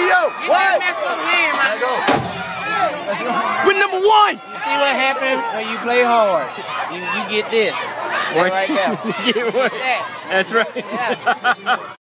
Yo, what? We're number one. See what happens when you play hard. You get this. Right there. That's right. Yeah.